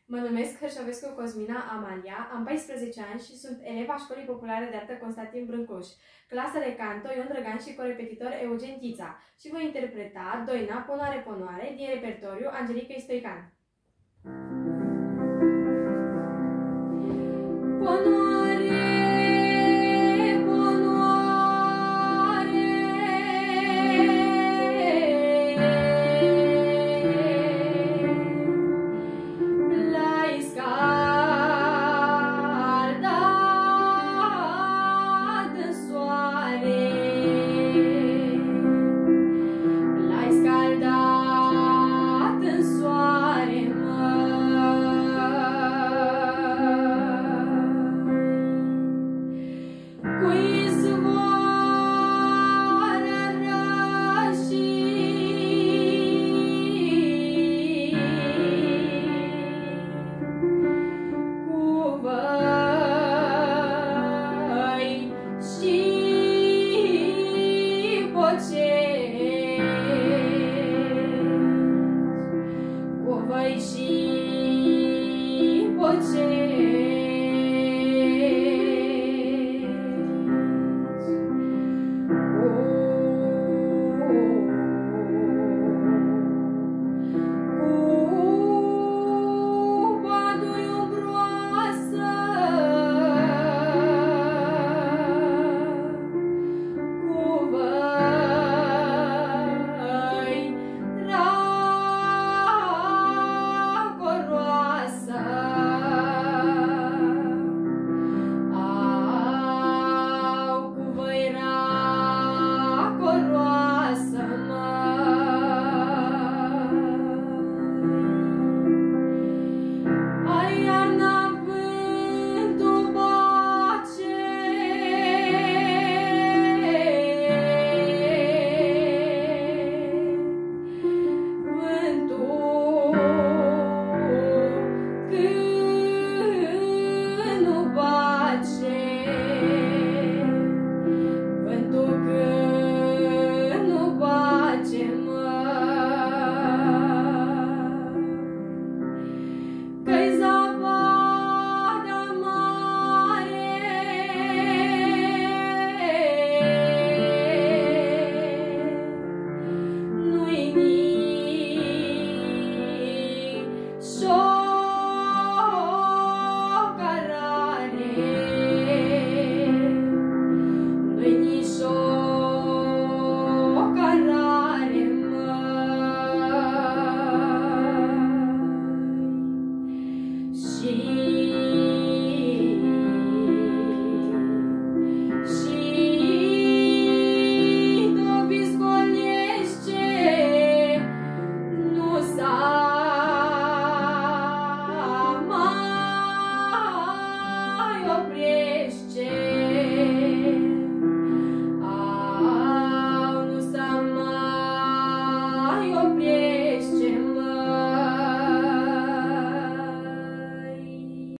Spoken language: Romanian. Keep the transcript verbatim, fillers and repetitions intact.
Mă numesc Hârșovescu Cosmina Amalia, am paisprezece ani și sunt eleva Școlii Populare de Artă Constantin Brâncuș, clasă de canto Ion Drăgan și corepetitor Eugen Tița și voi interpreta Doina, Ponoare, Ponoare din repertoriu Angelica Stoican. Ponoare, she